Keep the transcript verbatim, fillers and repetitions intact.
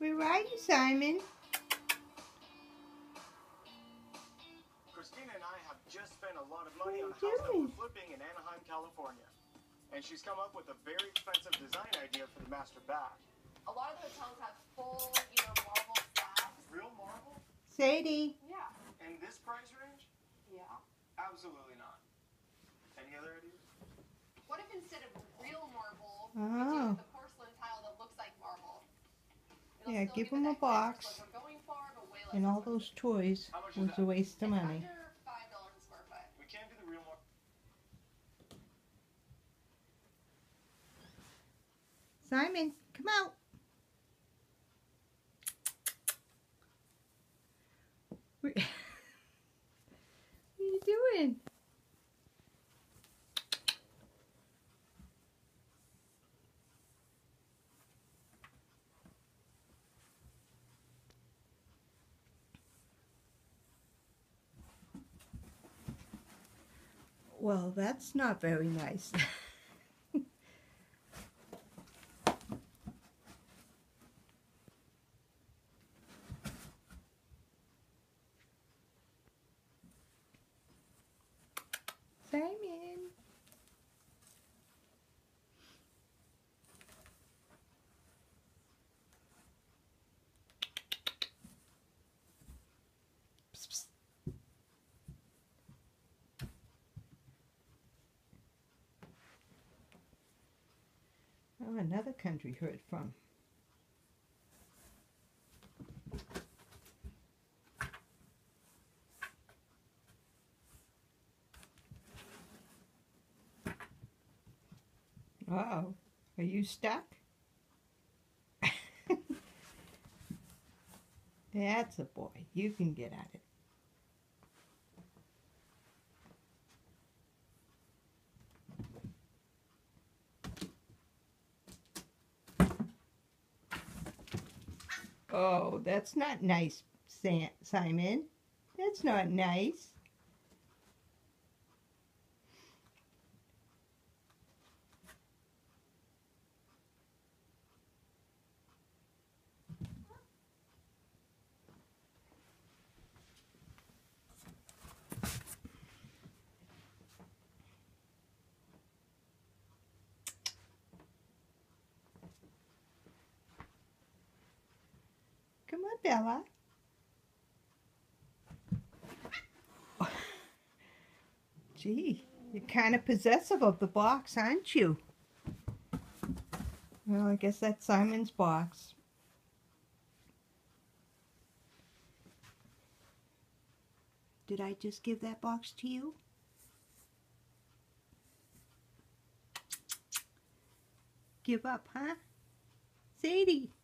Where are you, Simon? Christina and I have just spent a lot of money on a What are you house that doing? we're flipping in Anaheim, California. And she's come up with a very expensive design idea for the master bath. A lot of the hotels have full, you know, marble slabs. Real marble? Sadie. Yeah. In this price range? Yeah. Absolutely not. Any other ideas? What if instead of real marble, Oh. we do the porcelain tile that looks like marble? It'll Yeah, still give it them a that glamour box. look we're going for, but way less And all expensive. those toys How much is was that? a waste of It's money. under five dollars a square foot. We can't do the real marble. Simon, come out. What are you doing? Well, that's not very nice. Simon. Psst, psst. Oh, another country heard from. Uh-oh, are you stuck? That's a boy. You can get at it. Oh, that's not nice, Simon. That's not nice. Come on, Bella. Gee, you're kind of possessive of the box, aren't you? Well, I guess that's Simon's box. Did I just give that box to you? Give up, huh? Sadie.